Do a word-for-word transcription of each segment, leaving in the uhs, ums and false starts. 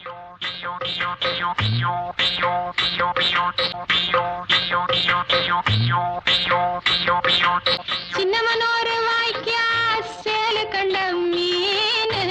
சின்னமனோரு வாய்க்கா சேலு கண்ட மீன்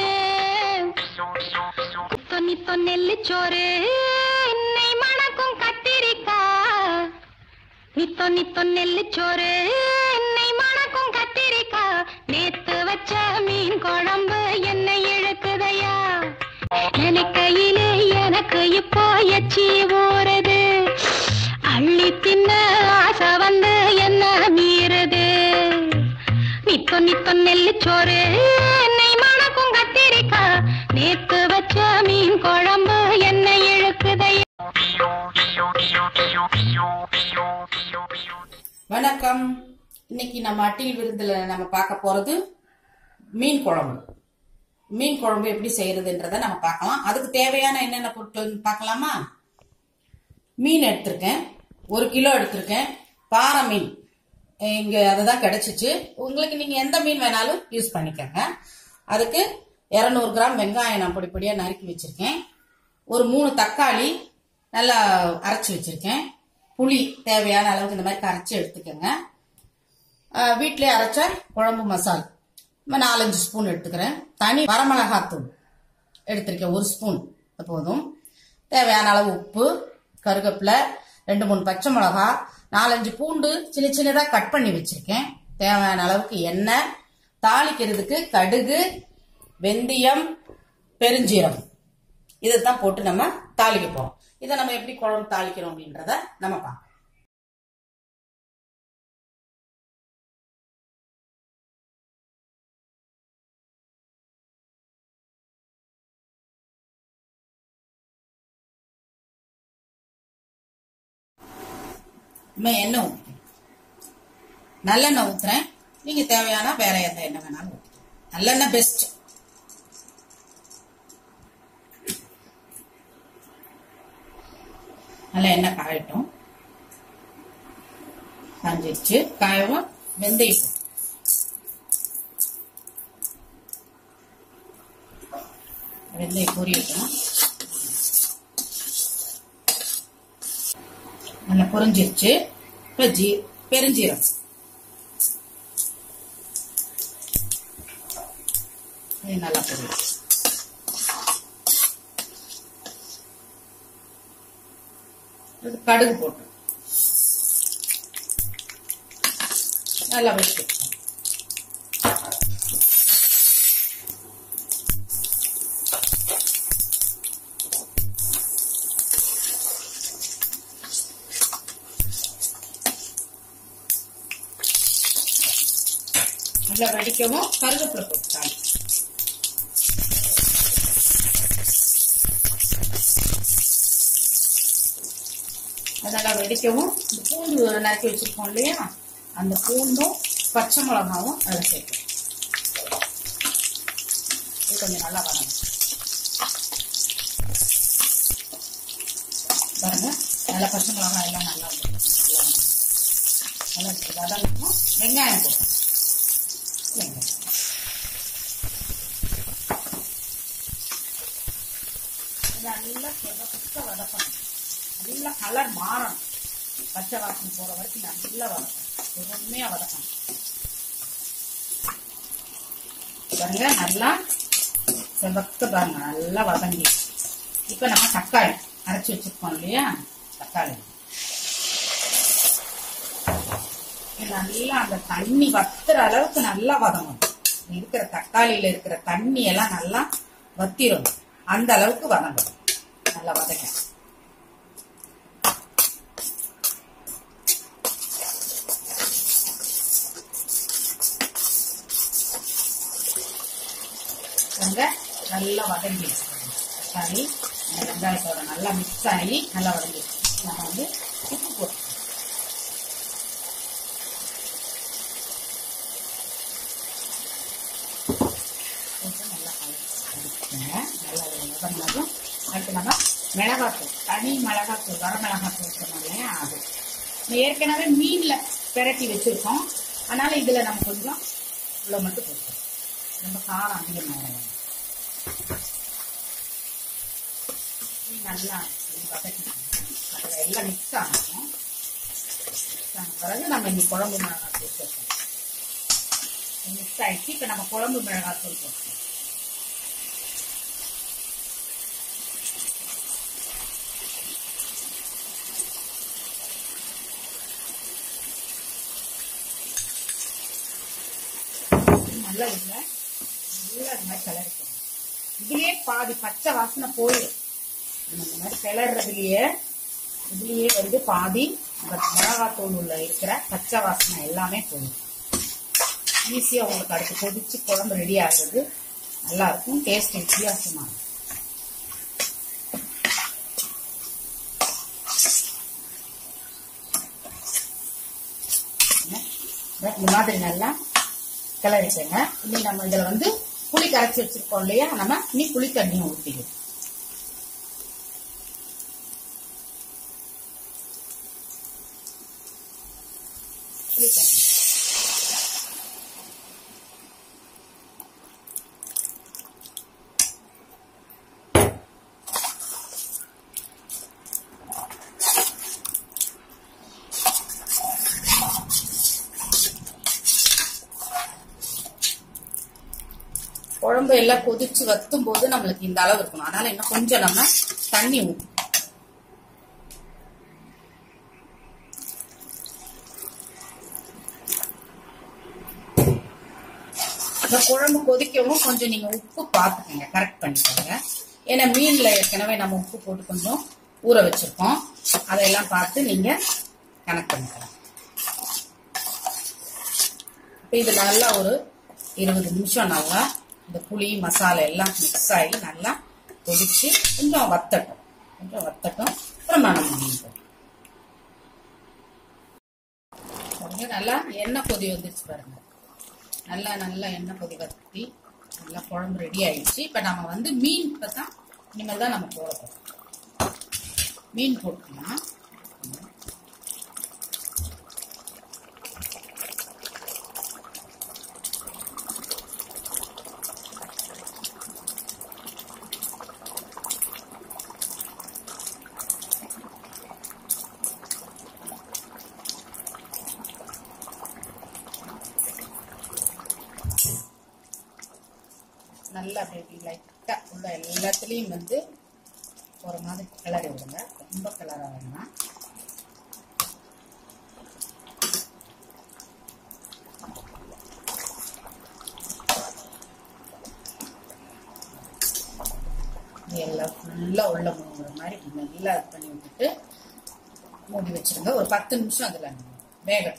தொன்னி தொன்னெல்லு சோறு இன்னை மணக்கும் கத்திரிக்கா நித்தொ நித்தொ நெல்லு சோறு இன்னை மணக்கும் கத்திரிக்கா நேத்து வச்ச மீன் குழம்பு என்னை இழுக்குதையா நினைக்கையிலே எனக்கு இப்போ எச்சி ஊறுது அள்ளி தின்ன ஆசை வந்து என்ன மீறுது நித்தொ நித்தொ நெல்லு சோறு என்னை மணக்கும் கத்திரிக்கா நேத்து வச்ச மீன் குழம்பு என்னை இழுக்குதையா. வணக்கம். இன்னைக்கு நம்ம அட்டில் விருந்துல நம்ம பார்க்க போறது மீன் குழம்பு. மீன் குழம்பு எப்படி செய்யறதுன்றத நம்ம பார்க்கலாம். அதுக்கு தேவையான என்னென்ன பொருட்கள் பார்க்கலாமா? மீன் எடுத்திருக்கேன், ஒரு கிலோ எடுத்திருக்கேன். பாறை மீன் இங்க அதுதான் கிடைச்சிச்சு. உங்களுக்கு நீங்க எந்த மீன் வேணாலும் யூஸ் பண்ணிக்கோங்க. அதுக்கு இருநூறு கிராம் வெங்காயம் நான் பொடி பொடியா நறுக்கி வச்சிருக்கேன். ஒரு மூணு தக்காளி நல்லா அரைச்சி வச்சிருக்கேன். புளி தேவையான அளவுக்கு இந்த மாதிரி கரைச்சி எடுத்துக்கோங்க. வீட்டிலே அரைச்ச குழம்பு மசால் நாலஞ்சு ஸ்பூன் எடுத்துக்கிறேன். தனி வரமிளகாத்தூள் எடுத்திருக்கேன், ஒரு ஸ்பூன் போதும். தேவையான அளவு உப்பு, கருவேப்பிலை, ரெண்டு மூணு பச்சை மிளகா, நாலஞ்சு பூண்டு சின்ன சின்னதாக கட் பண்ணி வச்சிருக்கேன். தேவையான அளவுக்கு எண்ணெய், தாளிக்கிறதுக்கு கடுகு, வெந்தயம், பெருஞ்சீரம், இதைத்தான் போட்டு நம்ம தாளிக்க போறோம். இதை நம்ம எப்படி குழம்பு தாளிக்கிறோம் அப்படின்றத நம்ம பார்க்கலாம். எண்ணெய் ஊற்றுறேன், நல்லெண்ணெய் ஊத்துறேன். நீங்க தேவையான வேற எந்த எண்ணெய் வேணாலும் ஊற்றுறேன். நல்லெண்ணெய் பெஸ்ட். நல்ல எண்ணெய் காயட்டும். காஞ்சிருச்சு. காயவும் வெந்தயம் வெந்தயம் பொரியட்டும். நல்லா பொரிஞ்சிருச்சு. ஜீ பெருஞ்சீரம், நல்லா பொரியும். கடுகு போட்டு நல்லா வச்சு நல்லா வெடிக்கவும் கருவேப்பிலை போட்டுட்டாங்க. நல்லா வெடிக்கவும் இந்த பூண்டு நறுக்கி வச்சிருக்கோம் இல்லையா, அந்த பூண்டும் பச்சை மிளகாவும் அதில் சேர்க்கணும். இது கொஞ்சம் நல்லா வரணும். பாருங்க, நல்லா பச்சை மிளகாய் எல்லாம் நல்லா நல்லா நல்லா வதங்கணும். வெங்காயம் போட்டோம். வெங்காயம் நல்லா செவக்க வதக்கணும். நல்லா கலர் மாறணும். பச்சை வாசனை போற வரைக்கும் நல்லா வதக்கணும். பொறுமையா வதக்கணும். பாருங்க, நல்லா செவக்க பாருங்க, நல்லா வதங்கி. இப்ப நம்ம தக்காளி அரைச்சி வச்சிருக்கோம் இல்லையா, தக்காளி நல்லா அந்த தண்ணி வத்துற அளவுக்கு நல்லா வதங்கணும். இருக்கிற தக்காளியில இருக்கிற தண்ணி எல்லாம் நல்லா வத்திரும். அந்த அளவுக்கு வதங்கணும். நல்லா வதங்க. நல்லா வதங்கி தக்காளி வெங்காயத்தோட நல்லா மிக்ஸ் ஆகி நல்லா வதங்கி நம்ம வந்து உப்பு போட்டு நல்லா நல்லா வதங்கினதும் அடுத்து நம்ம மிளகாத்தூள், தனி மிளகாத்தூள், வர மிளகாத்தூள் சொன்னோம் இல்லையா, அது ஏற்கனவே மீன்ல பெரட்டி வச்சிருக்கோம். அதனால இதுல நம்ம கொஞ்சம் இவ்வளோ மட்டும் போட்டோம். ரொம்ப காரம் அதிகமாக நல்லா வதக்கிக்கணும். அதில் எல்லாம் மிக்ஸ் ஆகணும். மிக்ஸ் ஆன பிறகு நம்ம இந்த குழம்பு மிளகாத்தூள் சேர்க்கணும். மிக்ஸ் ஆகிடுச்சு. இப்போ நம்ம குழம்பு மிளகாத்தூள் போட்டுக்கணும். நல்லா இல்லை நல்லா அது மாதிரி கிளறிக்கணும். இதுலயே பாதி பச்சை வாசனை போயிடும். இந்த மாதிரி கிளறதுலயே இதுலயே வந்து பாதி மிளகாத்தூள் உள்ள இருக்கிற பச்சை வாசனை எல்லாமே போயிடும். ஈஸியா உங்களுக்கு அடுத்து கொதிச்சு குழம்பு ரெடி ஆகுறது நல்லா இருக்கும். டேஸ்ட் வித்தியாசமா இருக்கும். இந்த மாதிரி நல்லா கிளறிக்கங்க. இனி நம்ம இதுல வந்து புளி கரைச்சி வச்சிருக்கோம் இல்லையா, நம்ம இனி புளி தண்ணியும் ஊற்றிடுவோம். புளி தண்ணி குழம்பு எல்லாம் கொதிச்சு வத்தும் போது நம்மளுக்கு இந்த அளவு இருக்கணும். அதனால இன்னும் கொஞ்சம் நம்ம தண்ணி ஊற்றணும். இந்த குழம்பு கொதிக்கவும் கொஞ்சம் நீங்க உப்பு பார்த்துக்கோங்க, கரெக்ட் பண்ணிக்கோங்க. ஏன்னா மீன்ல ஏற்கனவே நம்ம உப்பு போட்டு கொஞ்சம் ஊற வச்சிருக்கோம். அதையெல்லாம் பார்த்து நீங்க கணக்கு பண்ணிக்கலாம். இப்போ இது நல்லா ஒரு இருபது நிமிஷம் நல்லா இந்த புளி மசாலா எல்லாம் மிக்ஸ் ஆகி நல்லா கொதிச்சு கொஞ்சம் வத்தட்டும். கொஞ்சம் வத்தட்டும். அப்புறம் மனம் பண்ணிட்டோம். நல்லா எண்ணெய் கொதி வந்துருச்சு பாருங்க. நல்லா நல்லா எண்ணெய் கொதி வத்தி நல்லா குழம்பு ரெடி ஆயிடுச்சு. இப்ப நம்ம வந்து மீன் இப்பதான் இனிமேல் தான் நம்ம போட போறோம். மீன் போட்டுக்கலாம். நல்லா அப்படி லைட்டா உள்ள எல்லாத்துலயும் வந்து ஒரு மாதிரி கிளறி விடுங்க. ரொம்ப கிளற வேண்டாம். எல்லாம் ஃபுல்லா உள்ள மூடுற மாதிரி நல்லா இது பண்ணி விட்டுட்டு மூடி வச்சிருங்க. ஒரு பத்து நிமிஷம் அதுல வேகட்டும்.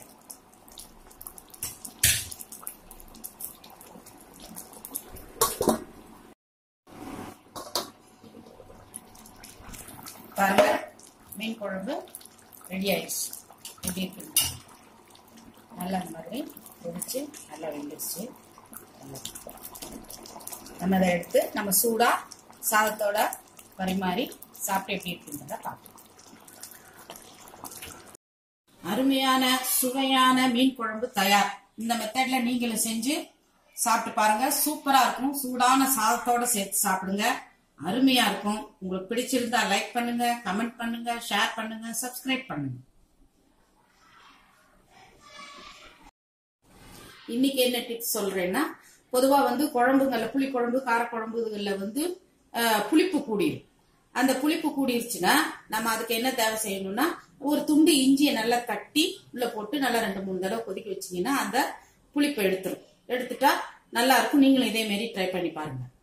பாருங்க, மீன் குழம்பு ரெடி ஆயிடுச்சு. எப்படி இருக்கு நல்லா இந்த மாதிரி பொரிச்சு நல்லா வெந்துருச்சு. நம்ம அதை எடுத்து நம்ம சூடா சாதத்தோட பரிமாறி சாப்பிட்டு எப்படி இருக்குன்றத பார்ப்போம். அருமையான சுவையான மீன் குழம்பு தயார். இந்த மெத்தட்ல நீங்களும் செஞ்சு சாப்பிட்டு பாருங்க. சூப்பரா இருக்கும். சூடான சாதத்தோட சேர்த்து சாப்பிடுங்க. அருமையா இருக்கும். உங்களுக்கு பிடிச்சிருந்தா லைக் பண்ணுங்க, கமெண்ட் பண்ணுங்க, ஷேர் பண்ணுங்க, சப்ஸ்கிரைப் பண்ணுங்க. இன்னைக்கு என்ன டிப்ஸ் சொல்றேன்னா, பொதுவா வந்து குழம்புங்கள்ல புளி குழம்பு காரக்குழம்பு இதுகள்ல வந்து புளிப்பு கூடிரும். அந்த புளிப்பு கூடிருச்சுன்னா நம்ம அதுக்கு என்ன தேவை செய்யணும்னா, ஒரு துண்டு இஞ்சியை நல்லா தட்டி உள்ள போட்டு நல்லா ரெண்டு மூணு தடவை கொதிக்க வச்சீங்கன்னா அந்த புளிப்பை எடுத்துரும். எடுத்துட்டா நல்லா இருக்கும். நீங்களும் இதே மாதிரி ட்ரை பண்ணி பாருங்க.